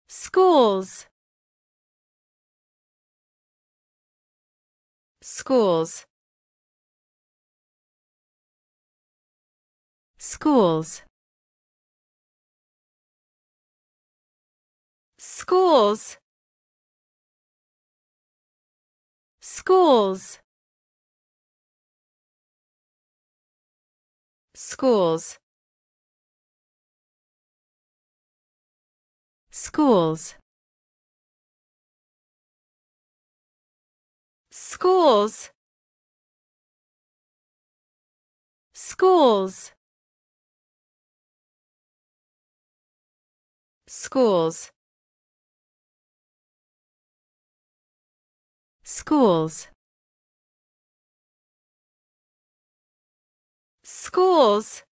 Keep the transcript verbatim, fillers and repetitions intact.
schools, schools, schools, schools, schools, schools, schools, schools, schools, schools, schools, schools,